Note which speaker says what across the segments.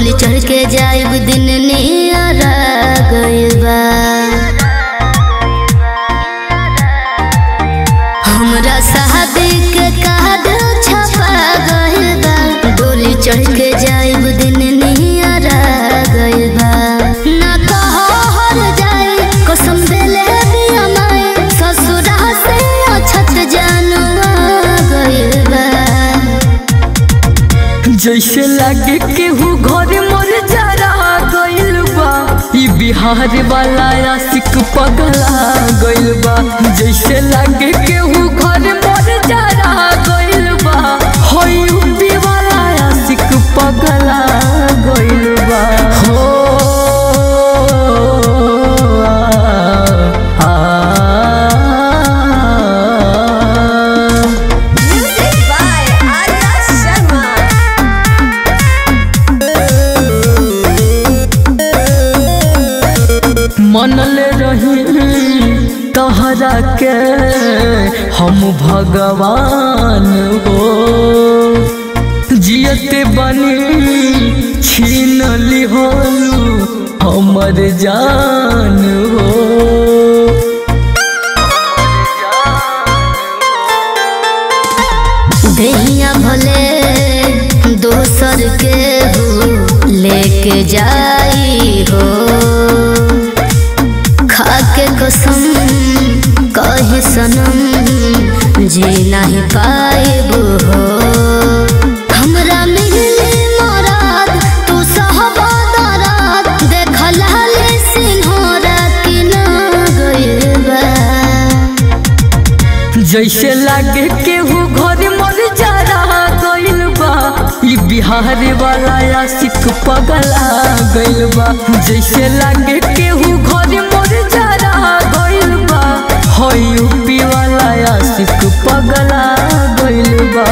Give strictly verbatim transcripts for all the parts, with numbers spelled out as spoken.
Speaker 1: डोली चढ़ के जाइब दिन नियारा गइल बा। हमरा शादी के कार्ड छपा गइल बा। डोली चढ़ के जाइब दिन नियारा गइल बा। ना कहो हर जाए कसम देले बिया माए ससुरा से अछत जानवा गइल बा।
Speaker 2: जैसे लागे केहू घर मोर जरा गइल बा। ई बिहार वाला आशिक पगला गइल बा। जैसे लागे केहू घर मोर जरा गइल बा। हो यूपी वाला आशिक पगला गइल बा। हो आ, आ, मनले रही तहरा के हम भगवान हो। जियते बनी छीन लिहलू हमर जान हो।
Speaker 1: देहिया भले दोसर के हो लेके जाई हो। खाके कसम कहे सनम जी नहीं पाइब हो। हमरा मिली मराद तू सहबा दराद देखल हले सिन्होरा कि ना गइल बा।
Speaker 2: जैसे लागे केहू घर मोर जरा गइल बा। ई बिहार वाला आशिक पगला गइल बा। जैसे लागे केहू घर मोर जरा गइल बा। हो यूपी वाला आशिक पगला गइल बा।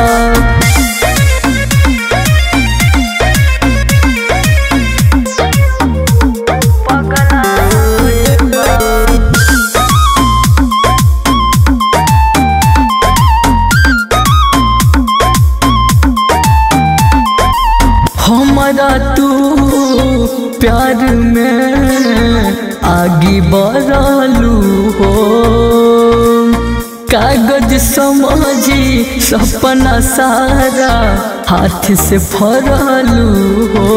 Speaker 2: हमारा तू प्यार में आगे बढ़लू हो। कागज समझी सपना सारा हाथ से फरलू हो।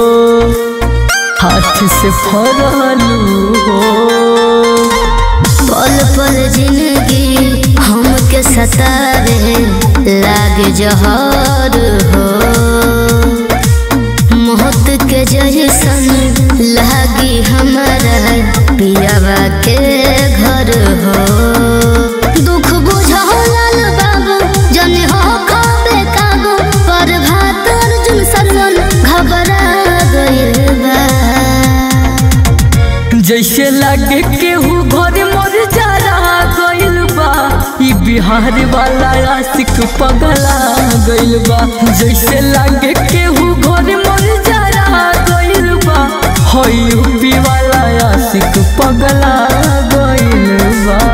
Speaker 2: हाथ से फरलू हो।
Speaker 1: पल पल जिंदगी हमके सतावे लागे जहर हो। मौत के जैसन लागी हमारा पियावा के घर हो। दुख बुझल बाबू जने हो खाबे काबू पर भात अर्जुन सरवन घबरा गइल बा।
Speaker 2: जैसे लागे केहू घर मोर जरा गइल बा। ई बिहार वाला आशिक पगला गइल बा। जैसे लागे केहू घर मोर जरा गइल बा। हो यूपी वाला आशिक पगला गइल बा।